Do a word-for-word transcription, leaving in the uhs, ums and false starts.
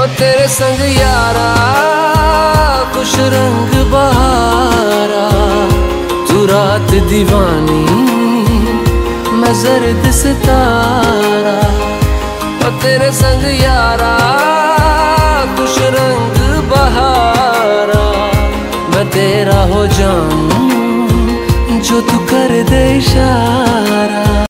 तेरे संग यारा खुश रंग बहारा, तू रात दीवानी मैं जर्द सितारा। ओ तेरे संग यारा खुश रंग बहारा, मैं तेरा हो जाऊं जो तू कर दे इशारा।